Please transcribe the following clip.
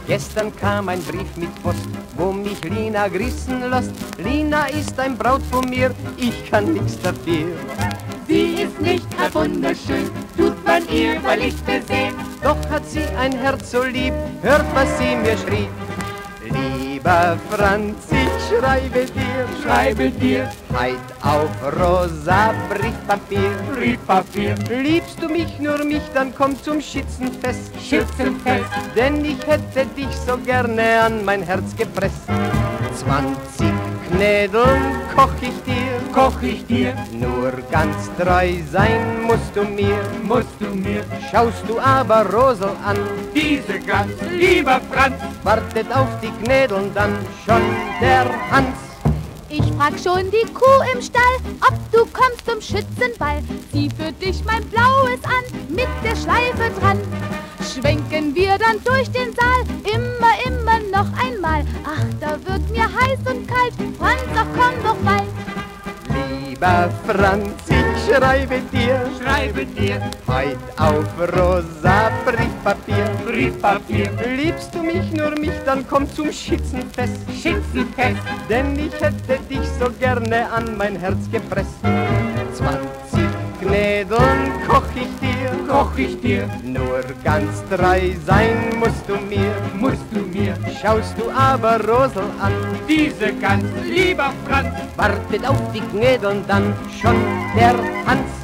Gestern kam ein Brief mit Post, wo mich Lina grissen lässt. Lina ist ein Braut von mir, ich kann nix dafür. Sie ist nicht gar wunderschön, tut man ihr weil ich besehen. Doch hat sie ein Herz so lieb, hört was sie mir schrieb. Lieber Franz, ich schreibe dir heut auf rosa Briefpapier. Liebst du mich, nur mich, dann komm zum Schützenfest. Denn ich hätte dich so gerne an mein Herz gepresst. 20 Knädeln koch ich dir, nur ganz treu sein musst du mir. Schaust du aber Rosel an, Diese Gans, lieber Franz, wartet auf die Knädeln dann schon der Hans. Ich frag schon die Kuh im Stall, ob du kommst zum Schützenball. Zieh für dich mein Blaues an, mit der Schleife dran. Schwenken wir dann durch den Saal, immer noch einmal. Ach, da wird mir heiß und kalt, Franz, ach komm doch bald. Lieber Franz, ich schreibe dir heut auf rosa Briefpapier. Liebst du mich, nur mich, dann komm zum Schützenfest. Denn ich hätte dich so gerne an mein Herz gepresst. 20 Knädeln koch ich dir, nur ganz treu sein musst du mir. Schaust du aber Rosel an, diese Gans, lieber Franz, wartet auf die Knädeln dann schon der Hans.